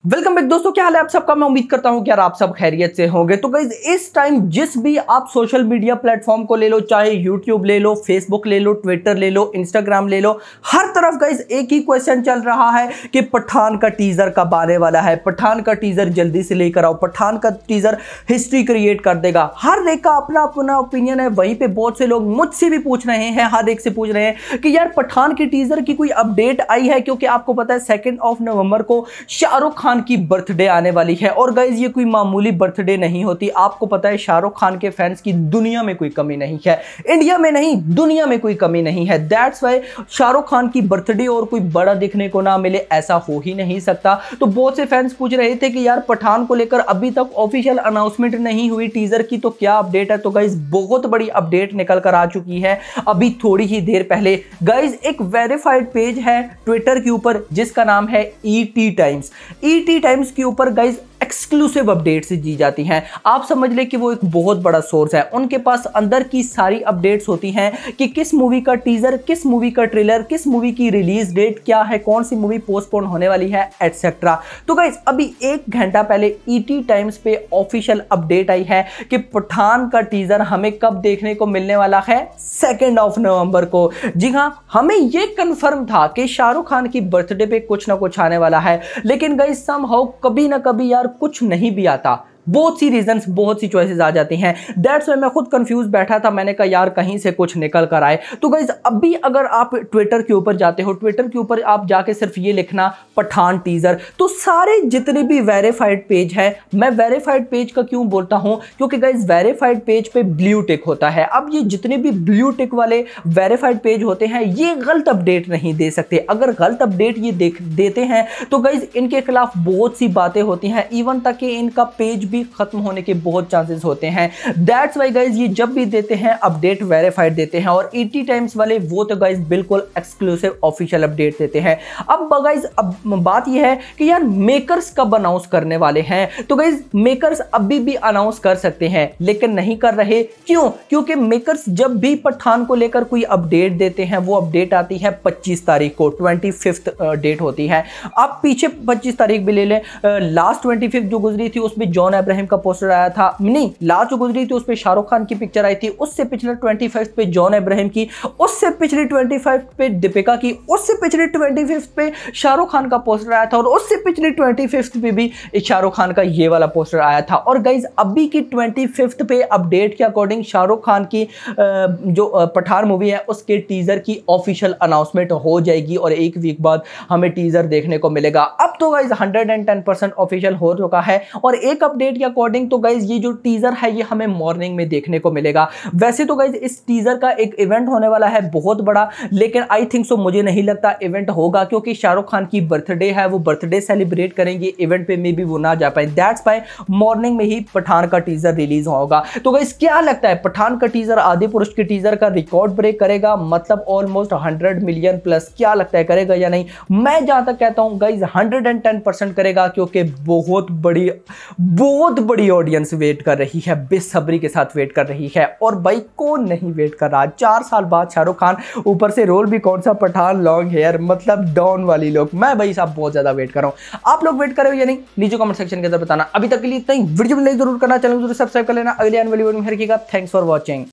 Welcome back दोस्तों, क्या हाल है आप सबका। मैं उम्मीद करता हूं कि यार आप सब खैरियत से होंगे। तो गाइज इस टाइम जिस भी आप सोशल मीडिया प्लेटफॉर्म को ले लो, चाहे यूट्यूब ले लो, फेसबुक ले लो, ट्विटर ले लो, इंस्टाग्राम ले लो, हर तरफ गाइज एक ही क्वेश्चन चल रहा है कि पठान का टीजर कब आने वाला है। पठान का टीजर जल्दी से लेकर आओ, पठान का टीजर हिस्ट्री क्रिएट कर देगा। हर एक का अपना अपना ओपिनियन है। वहीं पे बहुत से लोग मुझसे भी पूछ रहे हैं, हर एक से पूछ रहे हैं कि यार पठान के टीजर की कोई अपडेट आई है, क्योंकि आपको पता है 2 नवंबर को शाहरुख खान की बर्थडे आने वाली है। और गाइज ये कोई मामूली बर्थडे नहीं होती। आपको पता है शाहरुख खान के फैंस की दुनिया में कोई कमी नहीं है, इंडिया में नहीं दुनिया में कोई कमी नहीं है। दैट्स वाई शाहरुख खान की बर्थडे और कोई बड़ा दिखने को ना मिले ऐसा हो ही नहीं सकता। तो बहुत से फैंस पूछ रहे थे कि यार पठान को लेकर अभी तक ऑफिशियल अनाउंसमेंट नहीं हुई टीजर की, तो क्या अपडेट है। तो गाइज बहुत बड़ी अपडेट निकल कर आ चुकी है अभी थोड़ी ही देर पहले। गाइज एक वेरीफाइड पेज है ट्विटर के ऊपर जिसका नाम है ईटी टाइम्स। ईटी टाइम्स के ऊपर गाइज एक्सक्लूसिव अपडेट्स दी जाती हैं। आप समझ ले कि वो एक बहुत बड़ा सोर्स है। उनके पास अंदर की सारी अपडेट्स होती हैं कि किस मूवी का टीजर, किस मूवी का ट्रेलर, किस मूवी की रिलीज डेट क्या है, कौन सी मूवी पोस्टपोन होने वाली है, एटसेट्रा। तो गाइज अभी 1 घंटा पहले ईटी टाइम्स पे ऑफिशियल अपडेट आई है कि पठान का टीजर हमें कब देखने को मिलने वाला है, 2 नवंबर को। जी हाँ, हमें यह कंफर्म था कि शाहरुख खान की बर्थडे पे कुछ ना कुछ आने वाला है, लेकिन गाइज समहाउ कभी ना कभी यार कुछ नहीं भी आता। बहुत सी रीजंस, बहुत सी चॉइसेस आ जाती हैं। दैट्स वाई मैं खुद कंफ्यूज बैठा था। मैंने कहा यार कहीं से कुछ निकल कर आए। तो गाइज अभी अगर आप ट्विटर के ऊपर जाते हो, ट्विटर के ऊपर आप जाके सिर्फ ये लिखना पठान टीजर, तो सारे जितने भी वेरीफाइड पेज है, मैं वेरीफाइड पेज का क्यों बोलता हूं, क्योंकि गाइज वेरीफाइड पेज पे ब्लू टिक होता है। अब ये जितने भी ब्लू टिक वाले वेरीफाइड पेज होते हैं ये गलत अपडेट नहीं दे सकते। अगर गलत अपडेट ये देते हैं तो गाइज इनके खिलाफ बहुत सी बातें होती हैं, इवन तक कि इनका पेज खत्म होने के बहुत चांसेस होते हैं। दैट्स वाई गाइज ये जब भी देते हैं अपडेट वेरीफाइड देते हैं। और ईटी टाइम्स वाले वो तो गाइज बिल्कुल एक्सक्लूसिव ऑफिशियल अपडेट देते हैं। अब गाइज अब बात ये है कि यार मेकर्स कब अनाउंस करने वाले हैं। तो गाइज मेकर्स अभी भी अनाउंस कर सकते हैं लेकिन नहीं कर रहे। क्यों? क्योंकि मेकर्स जब भी पठान को लेकर कोई अपडेट देते हैं वो अपडेट आती है 25 तारीख को, 25th डेट होती है। आप पीछे 25 तारीख भी ले लें, लास्ट 25 जो गुजरी थी उसमें जॉन इब्राहिम का पोस्टर आया था। नहीं, लास्ट जो गुजरी थी उस पे शाहरुख खान की पिक्चर आई थी, उससे पिछले 25 पे जॉन इब्राहिम की, उससे पिछले 25 पे दीपिका की, उससे पिछले 25 पे शाहरुख खान का पोस्टर आया था, और उससे पिछले 25 पे भी शाहरुख खान का ये वाला पोस्टर आया था। और गाइज अभी की 25 पे अपडेट के अकॉर्डिंग शाहरुख खान की जो पठान मूवी है उसके टीजर की ऑफिशियल अनाउंसमेंट हो जाएगी और 1 वीक बाद हमें टीजर देखने को मिलेगा। अब तो गाइज 110% ऑफिशियल हो चुका है। और एक अपडेट के अकॉर्डिंग तो गाइज ये जो टीजर है ये हमें मॉर्निंग में देखने को मिलेगा। वैसे तो गाइज इस टीजर का एक इवेंट होने वाला है बहुत बड़ा, लेकिन आई थिंक सो मुझे नहीं लगता इवेंट होगा, क्योंकि शाहरुख खान की बर्थडे है, वो बर्थडे सेलिब्रेट करेंगे, इवेंट पे मे भी वो ना जा पाए। दैट्स वाई मॉर्निंग में ही पठान का टीजर रिलीज होगा। तो गाइज क्या लगता है पठान का टीजर आदि पुरुष के टीजर का रिकॉर्ड ब्रेक करेगा, मतलब ऑलमोस्ट 100 मिलियन प्लस? क्या लगता है करेगा या नहीं? मैं जहां तक कहता हूं गाइज 110% करेगा, क्योंकि बहुत बड़ी ऑडियंस वेट कर रही है, बेसब्री के साथ वेट कर रही है। और भाई कौन नहीं वेट कर रहा? 4 साल बाद शाहरुख खान, ऊपर से रोल भी कौन सा पठान, लॉन्ग हेयर, मतलब डॉन वाली लोग। मैं भाई साहब बहुत ज्यादा वेट कर रहा हूं। आप लोग वेट कर रहे हो या नहीं? नीचे कमेंट सेक्शन के अंदर बताना। अभी तक के लिए इतना ही। वीडियो में लाइक जरूर करना, चैनल को जरूर सब्सक्राइब कर लेना। अगले आने वाली वीडियो में फिर रखिएगा। Thanks for watching.